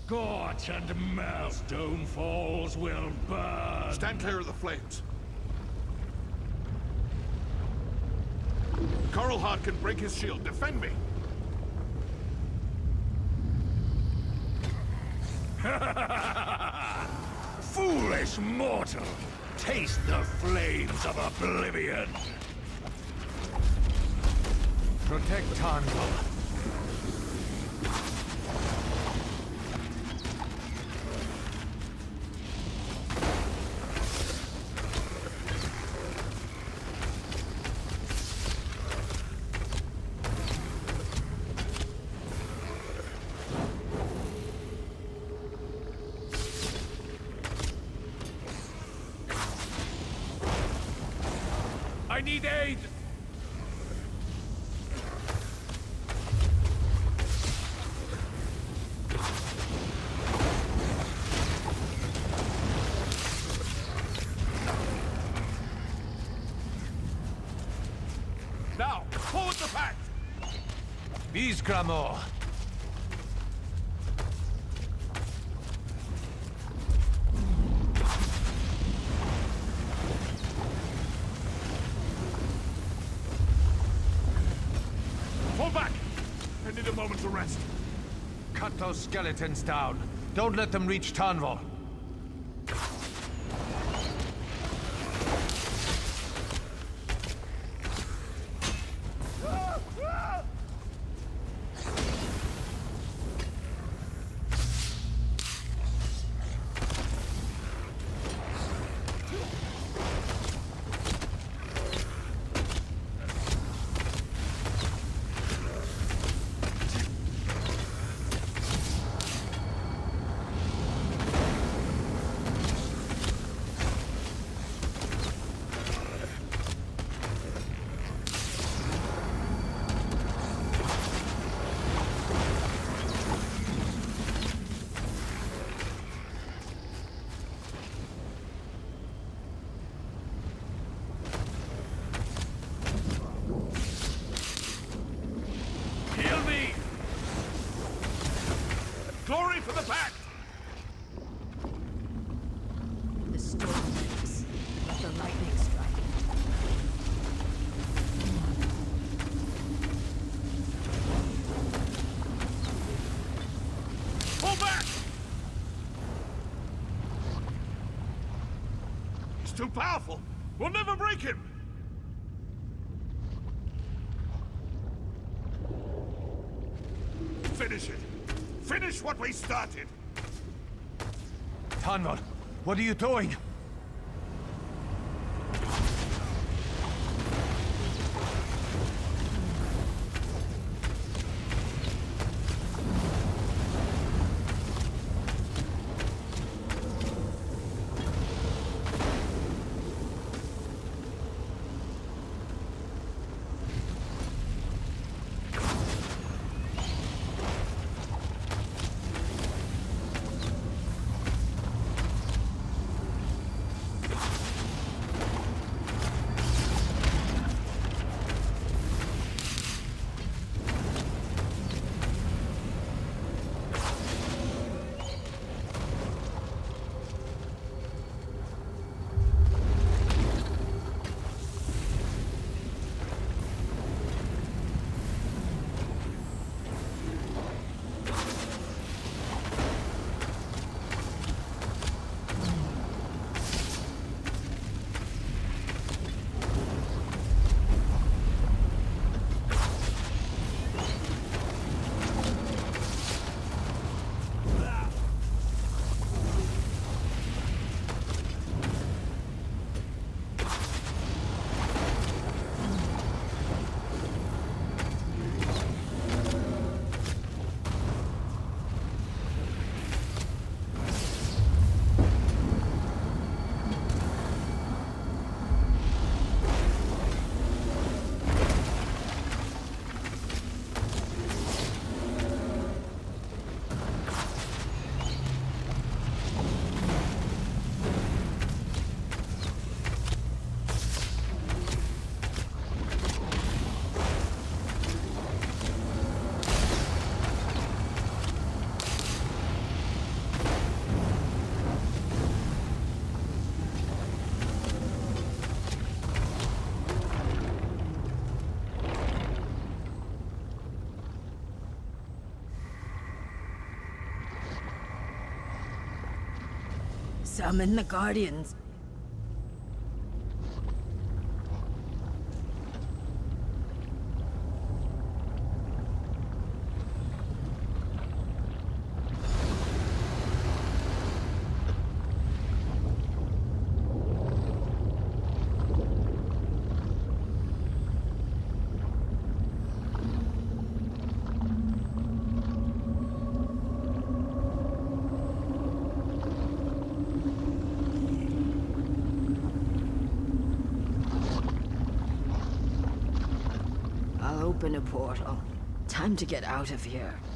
Scorch and melt. Stone falls will burn. Stand clear of the flames. Coralhart can break his shield. Defend me. Foolish mortal! Taste the flames of oblivion! Protect Tarnval. I need aid! Now, forward the pack! Beesgramor. Fall back! I need a moment to rest. Cut those skeletons down. Don't let them reach Tarnval. Heal me! Glory for the pact! The storm lives. Let the lightning strike. Pull back! He's too powerful. We'll never break him. Finish it. Finish what we started. Tarnval, what are you doing? Summon the Guardians. I'll open a portal. Time to get out of here.